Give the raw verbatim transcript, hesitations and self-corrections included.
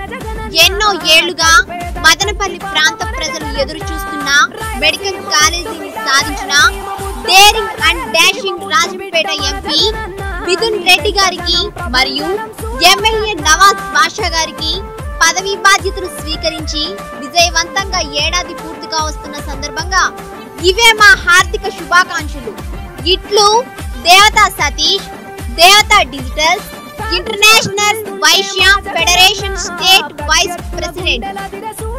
ఎన్నో ఏళ్లుగా మదనపల్లి ప్రాంత ప్రజలు ఎదురు చూస్తున్న మెడికల్ కాలేజీని సాధించిన daring and dashing Rajampet MP Mithun Reddy గారికి మరియు ఎమ్మెల్యే నవాజ్ బాషా గారికి పదవీ బాధ్యతలు స్వీకరించి విజయవంతంగా ఏడాది పూర్తిగా వస్తున్న సందర్భంగా ఇవే మా హార్దిక శుభాకాంక్షలు. ఇట్లు Devata Satish, Devata digital international Vaishya federation state vice president.